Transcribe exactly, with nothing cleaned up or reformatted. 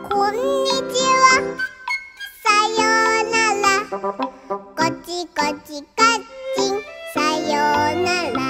こんにちは。さようなら。こちこちカッチン。さようなら。